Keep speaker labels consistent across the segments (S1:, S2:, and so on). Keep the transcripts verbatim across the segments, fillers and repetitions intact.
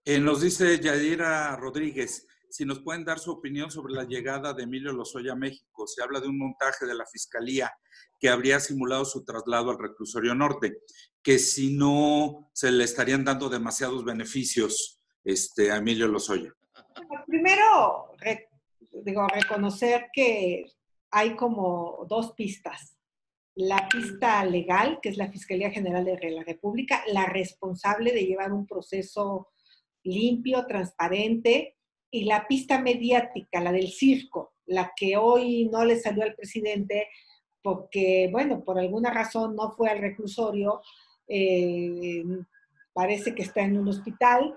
S1: Eh, nos dice Yadira Rodríguez, si nos pueden dar su opinión sobre la llegada de Emilio Lozoya a México. Se habla de un montaje de la Fiscalía que habría simulado su traslado al reclusorio norte, que si no se le estarían dando demasiados beneficios este, a Emilio Lozoya.
S2: Primero, re, digo, reconocer que hay como dos pistas. La pista legal, que es la Fiscalía General de la República, la responsable de llevar un proceso limpio, transparente, y la pista mediática, la del circo, la que hoy no le salió al presidente porque, bueno, por alguna razón no fue al reclusorio, eh, parece que está en un hospital.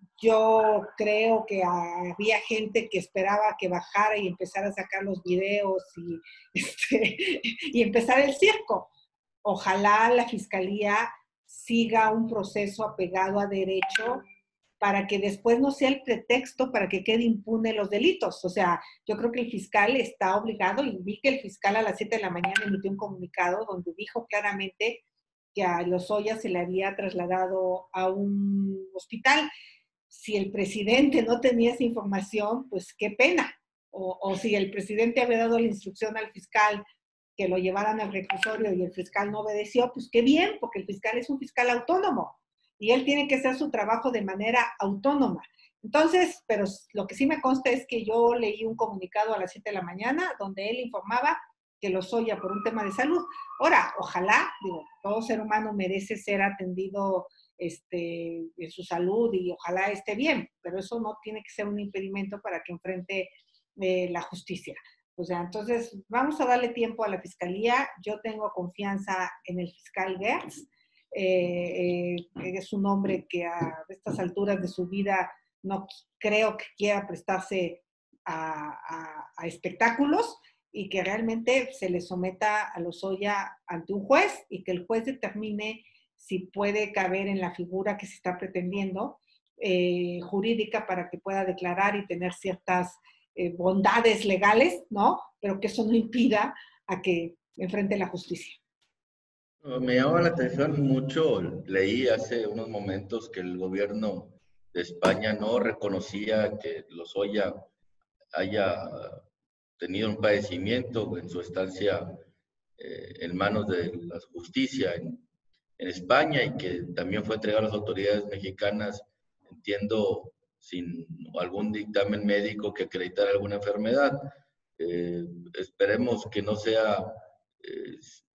S2: Yo creo que había gente que esperaba que bajara y empezara a sacar los videos y, este, y empezar el circo. Ojalá la Fiscalía siga un proceso apegado a derecho para que después no sea el pretexto para que quede impune los delitos. O sea, yo creo que el fiscal está obligado, y vi que el fiscal a las siete de la mañana emitió un comunicado donde dijo claramente que a Lozoya se le había trasladado a un hospital. Si el presidente no tenía esa información, pues qué pena. O, o si el presidente había dado la instrucción al fiscal que lo llevaran al reclusorio y el fiscal no obedeció, pues qué bien, porque el fiscal es un fiscal autónomo y él tiene que hacer su trabajo de manera autónoma. Entonces, pero lo que sí me consta es que yo leí un comunicado a las siete de la mañana donde él informaba que Lozoya por un tema de salud. Ahora, ojalá, digo, todo ser humano merece ser atendido este, en su salud y ojalá esté bien, pero eso no tiene que ser un impedimento para que enfrente eh, la justicia. O sea, entonces vamos a darle tiempo a la Fiscalía. Yo tengo confianza en el fiscal Gertz. Eh, eh, es un hombre que a estas alturas de su vida no creo que quiera prestarse a, a, a espectáculos y que realmente se le someta a Lozoya ante un juez y que el juez determine si puede caber en la figura que se está pretendiendo eh, jurídica para que pueda declarar y tener ciertas eh, bondades legales, ¿no? Pero que eso no impida a que enfrente la justicia.
S3: Me llama la atención mucho, leí hace unos momentos que el gobierno de España no reconocía que Lozoya haya tenido un padecimiento en su estancia eh, en manos de la justicia en, en España y que también fue entregado a las autoridades mexicanas, entiendo, sin algún dictamen médico que acreditara alguna enfermedad. Eh, esperemos que no sea eh,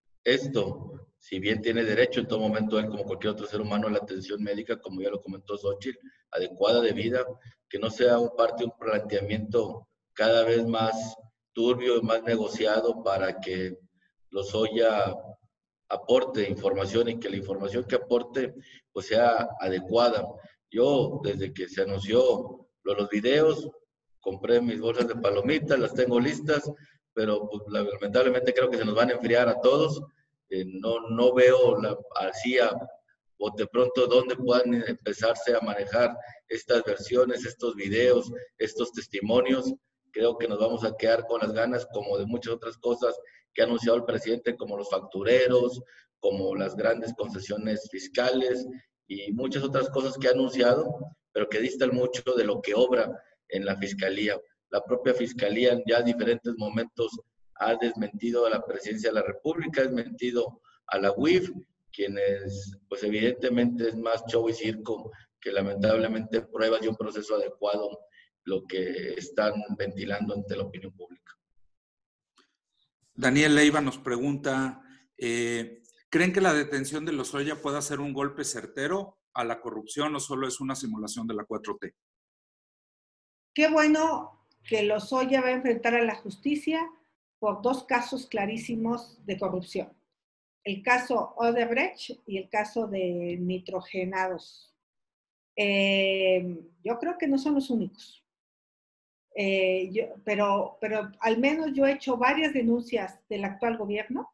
S3: esto, si bien tiene derecho en todo momento él como cualquier otro ser humano a la atención médica, como ya lo comentó Xochitl, adecuada de vida, que no sea un parte un planteamiento cada vez más turbio y más negociado para que Lozoya aporte información y que la información que aporte pues sea adecuada. Yo desde que se anunció los videos compré mis bolsas de palomitas, las tengo listas, pero pues, lamentablemente creo que se nos van a enfriar a todos. Eh, no, no veo la, así a, o de pronto dónde puedan empezarse a manejar estas versiones, estos videos, estos testimonios. Creo que nos vamos a quedar con las ganas como de muchas otras cosas que ha anunciado el presidente, como los factureros, como las grandes concesiones fiscales y muchas otras cosas que ha anunciado, pero que distan mucho de lo que obra en la Fiscalía. La propia Fiscalía ya en diferentes momentos ha desmentido a la Presidencia de la República, ha desmentido a la U I F, quienes pues evidentemente es más show y circo que lamentablemente pruebas de un proceso adecuado lo que están ventilando ante la opinión pública.
S1: Daniel Leiva nos pregunta, eh, ¿creen que la detención de Lozoya pueda ser un golpe certero a la corrupción o solo es una simulación de la cuatro T?
S2: Qué bueno que Lozoya va a enfrentar a la justicia por dos casos clarísimos de corrupción. El caso Odebrecht y el caso de nitrogenados. Eh, yo creo que no son los únicos. Eh, yo, pero, pero al menos yo he hecho varias denuncias del actual gobierno.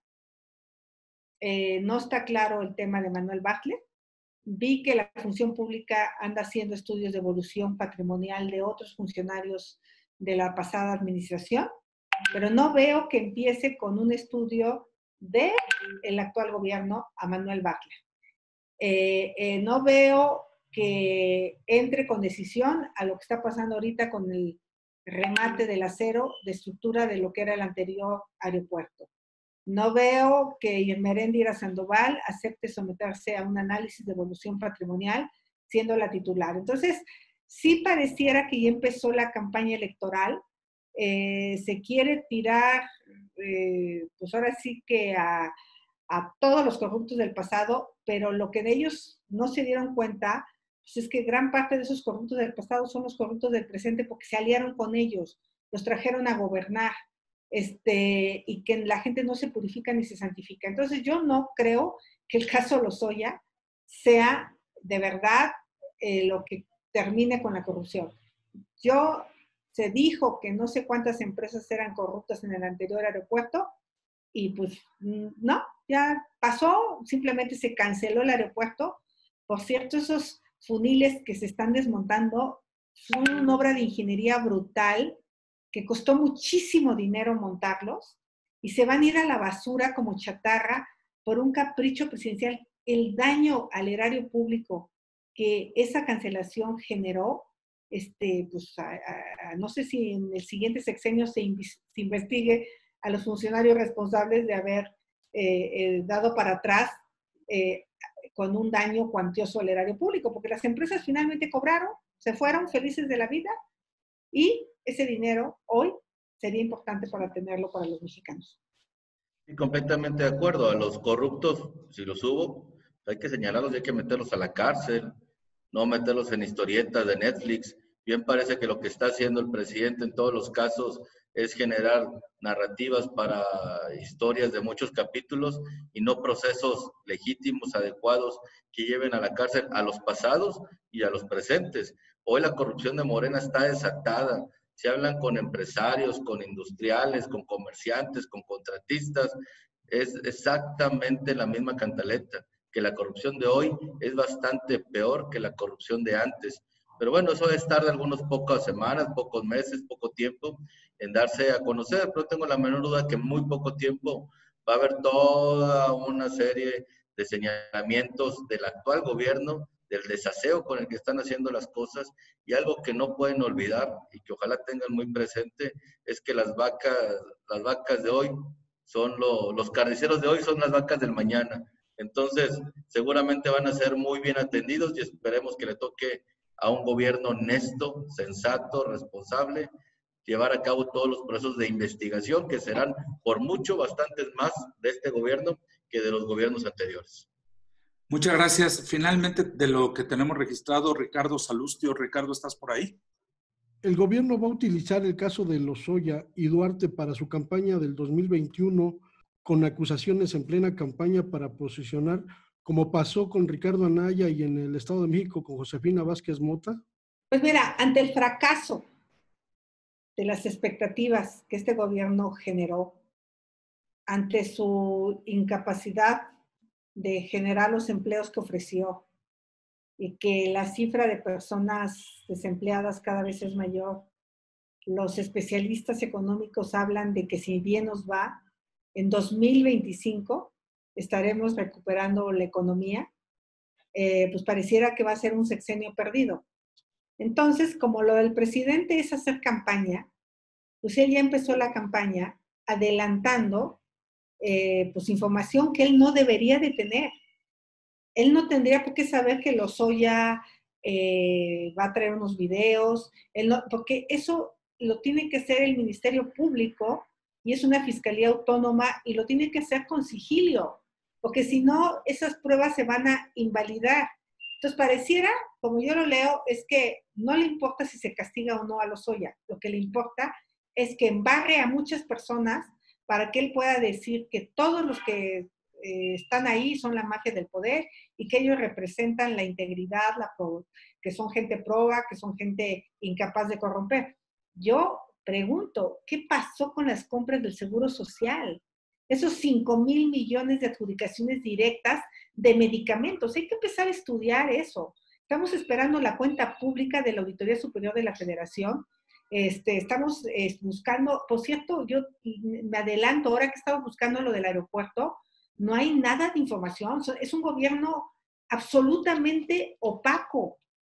S2: Eh, no está claro el tema de Manuel Bartlett. Vi que la función pública anda haciendo estudios de evolución patrimonial de otros funcionarios de la pasada administración, pero no veo que empiece con un estudio del actual gobierno a Manuel Bartlett. Eh, eh, no veo que entre con decisión a lo que está pasando ahorita con el remate del acero de estructura de lo que era el anterior aeropuerto. No veo que Meréndira Sandoval acepte someterse a un análisis de evolución patrimonial siendo la titular. Entonces, sí pareciera que ya empezó la campaña electoral, eh, se quiere tirar, eh, pues ahora sí que a, a todos los corruptos del pasado, pero lo que de ellos no se dieron cuenta, pues es que gran parte de esos corruptos del pasado son los corruptos del presente porque se aliaron con ellos, los trajeron a gobernar, este, y que la gente no se purifica ni se santifica. Entonces yo no creo que el caso Lozoya sea de verdad eh, lo que termine con la corrupción. Yo, se dijo que no sé cuántas empresas eran corruptas en el anterior aeropuerto y pues no, ya pasó, simplemente se canceló el aeropuerto. Por cierto, esos funiles que se están desmontando son una obra de ingeniería brutal que costó muchísimo dinero montarlos y se van a ir a la basura como chatarra por un capricho presidencial. El daño al erario público que esa cancelación generó, este, pues, a, a, no sé si en el siguiente sexenio se, se investigue a los funcionarios responsables de haber eh, eh, dado para atrás eh, con un daño cuantioso al erario público, porque las empresas finalmente cobraron, se fueron felices de la vida y ese dinero hoy sería importante para tenerlo para los mexicanos.
S3: Y completamente de acuerdo, a los corruptos, si los hubo, hay que señalarlos y hay que meterlos a la cárcel, no meterlos en historietas de Netflix. Bien parece que lo que está haciendo el presidente en todos los casos es generar narrativas para historias de muchos capítulos y no procesos legítimos, adecuados, que lleven a la cárcel a los pasados y a los presentes. Hoy la corrupción de Morena está desatada. Se hablan con empresarios, con industriales, con comerciantes, con contratistas. Es exactamente la misma cantaleta, que la corrupción de hoy es bastante peor que la corrupción de antes. Pero bueno, eso es estar de algunas pocas semanas, pocos meses, poco tiempo en darse a conocer, pero tengo la menor duda que en muy poco tiempo va a haber toda una serie de señalamientos del actual gobierno, del desaseo con el que están haciendo las cosas, y algo que no pueden olvidar y que ojalá tengan muy presente es que las vacas, las vacas de hoy son lo, los carniceros de hoy son las vacas del mañana. Entonces, seguramente van a ser muy bien atendidos y esperemos que le toque a un gobierno honesto, sensato, responsable, llevar a cabo todos los procesos de investigación que serán por mucho bastantes más de este gobierno que de los gobiernos anteriores.
S1: Muchas gracias. Finalmente, de lo que tenemos registrado, Ricardo Salustio. Ricardo, ¿estás por ahí?
S4: El gobierno va a utilizar el caso de Lozoya y Duarte para su campaña del dos mil veintiuno, con acusaciones en plena campaña para posicionar, como pasó con Ricardo Anaya y en el Estado de México con Josefina Vázquez Mota.
S2: Pues mira, ante el fracaso de las expectativas que este gobierno generó, ante su incapacidad de generar los empleos que ofreció y que la cifra de personas desempleadas cada vez es mayor, los especialistas económicos hablan de que si bien nos va, en dos mil veinticinco estaremos recuperando la economía, eh, pues pareciera que va a ser un sexenio perdido. Entonces, como lo del presidente es hacer campaña, pues él ya empezó la campaña adelantando eh, pues información que él no debería de tener. Él no tendría por qué saber que Lozoya eh, va a traer unos videos, él no, porque eso lo tiene que hacer el Ministerio Público y es una fiscalía autónoma y lo tiene que hacer con sigilio, porque si no, esas pruebas se van a invalidar. Entonces, pareciera, como yo lo leo, es que no le importa si se castiga o no a Lozoya. Lo que le importa es que embarre a muchas personas para que él pueda decir que todos los que eh, están ahí son la mafia del poder y que ellos representan la integridad, la pro, que son gente proba, que son gente incapaz de corromper. Yo pregunto, ¿qué pasó con las compras del Seguro Social? Esos cinco mil millones de adjudicaciones directas de medicamentos. Hay que empezar a estudiar eso. Estamos esperando la cuenta pública de la Auditoría Superior de la Federación. Este, estamos eh, buscando, por cierto, yo me adelanto, ahora que estamos buscando lo del aeropuerto, no hay nada de información. Es un gobierno absolutamente opaco.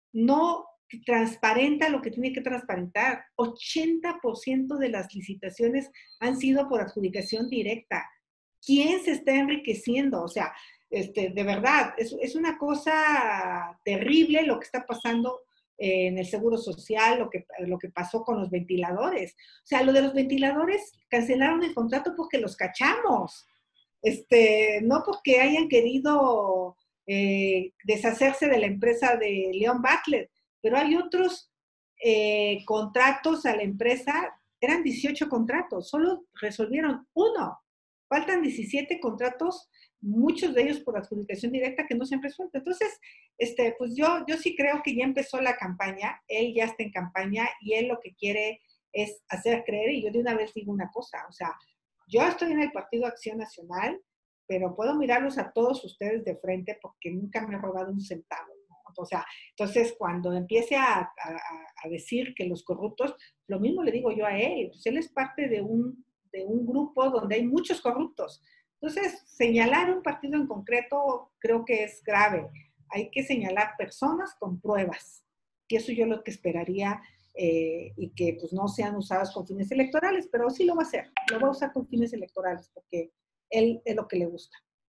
S2: no transparenta lo que tiene que transparentar. ochenta por ciento de las licitaciones han sido por adjudicación directa. ¿Quién se está enriqueciendo? O sea, este, de verdad, es, es una cosa terrible lo que está pasando en el Seguro Social, lo que, lo que pasó con los ventiladores. O sea, lo de los ventiladores, cancelaron el contrato porque los cachamos. Este, no porque hayan querido eh, deshacerse de la empresa de Leon Butler, pero hay otros eh, contratos a la empresa, eran dieciocho contratos, solo resolvieron uno. Faltan diecisiete contratos, muchos de ellos por adjudicación directa que no se han resuelto. Entonces, este, pues yo, yo sí creo que ya empezó la campaña, él ya está en campaña y él lo que quiere es hacer creer, y yo de una vez digo una cosa, o sea, yo estoy en el Partido Acción Nacional, pero puedo mirarlos a todos ustedes de frente porque nunca me he robado un centavo, ¿no? O sea, entonces cuando empiece a, a, a decir que los corruptos, lo mismo le digo yo a él, pues él es parte de un, de un grupo donde hay muchos corruptos. Entonces, señalar un partido en concreto creo que es grave. Hay que señalar personas con pruebas. Y eso yo lo que esperaría, eh, y que pues no sean usadas con fines electorales, pero sí lo va a hacer. Lo va a usar con fines electorales porque él es lo que le gusta.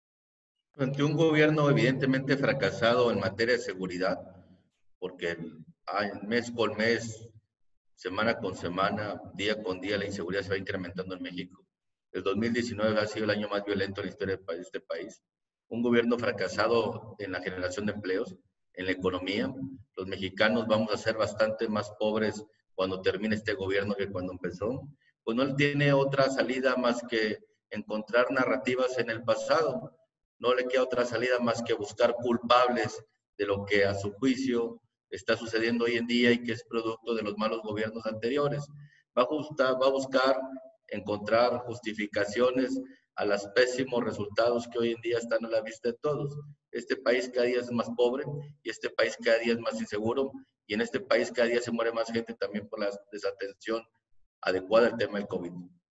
S3: Ante un gobierno evidentemente fracasado en materia de seguridad, porque mes con mes, semana con semana, día con día, la inseguridad se va incrementando en México. El dos mil diecinueve ha sido el año más violento en la historia de este país. Un gobierno fracasado en la generación de empleos, en la economía. Los mexicanos vamos a ser bastante más pobres cuando termine este gobierno que cuando empezó. Pues no tiene otra salida más que encontrar narrativas en el pasado. No le queda otra salida más que buscar culpables de lo que a su juicio está sucediendo hoy en día y que es producto de los malos gobiernos anteriores. Va a, justar, va a buscar encontrar justificaciones a los pésimos resultados que hoy en día están a la vista de todos. Este país cada día es más pobre y este país cada día es más inseguro y en este país cada día se muere más gente también por la desatención adecuada al tema del COVID.